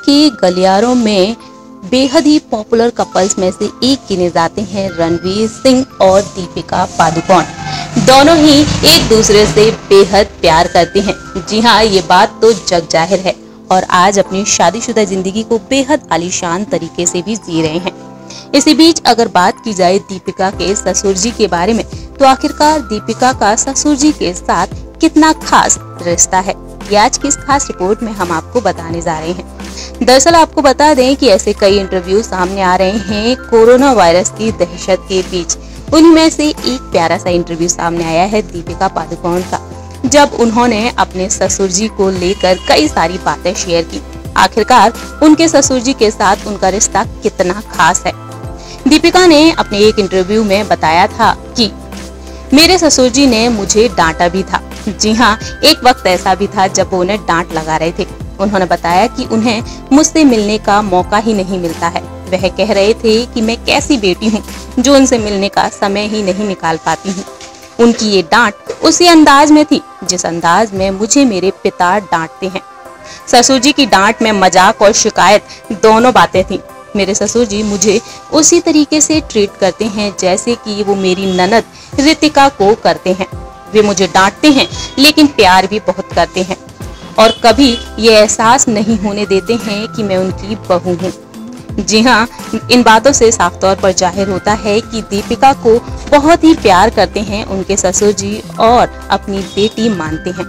के गलियारों में बेहद ही पॉपुलर कपल्स में से एक गिने जाते हैं रणवीर सिंह और दीपिका पादुकोण। दोनों ही एक दूसरे से बेहद प्यार करते हैं। जी हाँ, ये बात तो जग जाहिर है और आज अपनी शादीशुदा जिंदगी को बेहद आलीशान तरीके से भी जी रहे हैं। इसी बीच अगर बात की जाए दीपिका के ससुर जी के बारे में, तो आखिरकार दीपिका का ससुर जी के साथ कितना खास रिश्ता है, ये आज की इस खास रिपोर्ट में हम आपको बताने जा रहे हैं। दरअसल आपको बता दें कि ऐसे कई इंटरव्यू सामने आ रहे हैं कोरोना वायरस की दहशत के बीच। उन्हीं में से एक प्यारा सा इंटरव्यू सामने आया है दीपिका पादुकोण का, जब उन्होंने अपने ससुर जी को लेकर कई सारी बातें शेयर की। आखिरकार उनके ससुर जी के साथ उनका रिश्ता कितना खास है। दीपिका ने अपने एक इंटरव्यू में बताया था कि मेरे ससुर जी ने मुझे डांटा भी था। जी हाँ, एक वक्त ऐसा भी था जब वो उन्हें डांट लगा रहे थे। उन्होंने बताया कि उन्हें मुझसे मिलने का मौका ही नहीं मिलता है। वह कह रहे थे कि मैं कैसी बेटी हूँ जो उनसे मिलने का समय ही नहीं निकाल पाती हूँ। उनकी ये डांट उसी अंदाज में थी जिस अंदाज में मुझे मेरे पिता डांटते हैं। ससुर जी की डांट में मजाक और शिकायत दोनों बातें थी। मेरे ससुर जी मुझे उसी तरीके से ट्रीट करते हैं जैसे कि वो मेरी ननद रितिका को करते हैं। वे मुझे डांटते हैं लेकिन प्यार भी बहुत करते हैं और कभी ये एहसास नहीं होने देते हैं कि मैं उनकी बहू हूँ। जी हाँ, इन बातों से साफ तौर पर जाहिर होता है कि दीपिका को बहुत ही प्यार करते हैं उनके ससुर जी और अपनी बेटी मानते हैं।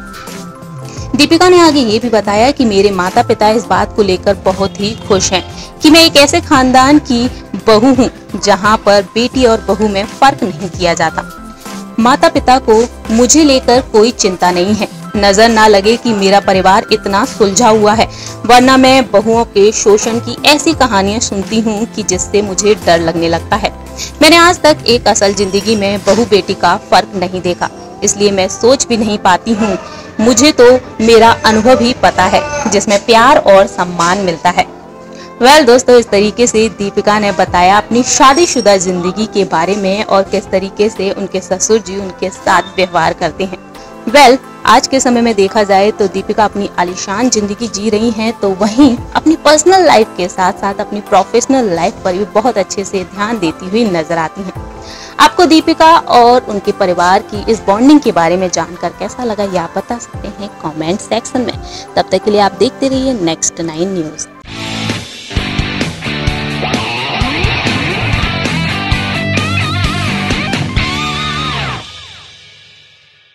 दीपिका ने आगे ये भी बताया कि मेरे माता पिता इस बात को लेकर बहुत ही खुश हैं कि मैं एक ऐसे खानदान की बहू हूँ जहाँ पर बेटी और बहू में फर्क नहीं किया जाता। माता पिता को मुझे लेकर कोई चिंता नहीं है। नजर ना लगे कि मेरा परिवार इतना सुलझा हुआ है, वरना मैं बहुओं के शोषण की ऐसी कहानियां सुनती हूँ कि जिससे मुझे डर लगने लगता है। मैंने आज तक एक असल जिंदगी में बहू बेटी का फर्क नहीं देखा, इसलिए मैं सोच भी नहीं पाती हूँ। मुझे तो मेरा अनुभव ही पता है जिसमें प्यार और सम्मान मिलता है। दोस्तों, इस तरीके से दीपिका ने बताया अपनी शादीशुदा जिंदगी के बारे में और किस तरीके से उनके ससुर जी उनके साथ व्यवहार करते हैं। आज के समय में देखा जाए तो दीपिका अपनी आलीशान जिंदगी जी रही हैं, तो वहीं अपनी पर्सनल लाइफ के साथ साथ अपनी प्रोफेशनल लाइफ पर भी बहुत अच्छे से ध्यान देती हुई नजर आती हैं। आपको दीपिका और उनके परिवार की इस बॉन्डिंग के बारे में जानकर कैसा लगा, ये आप बता सकते हैं कमेंट सेक्शन में। तब तक के लिए आप देखते रहिए नेक्स्ट 9 न्यूज।